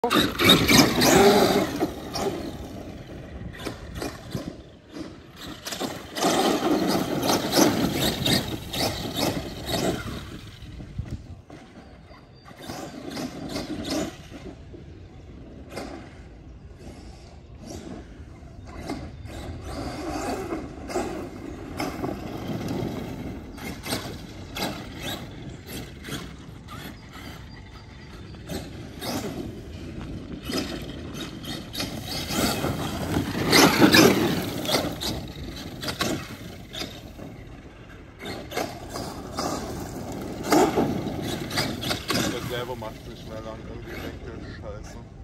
Selber macht es nicht mehr lang, irgendwie denkt der Scheiße.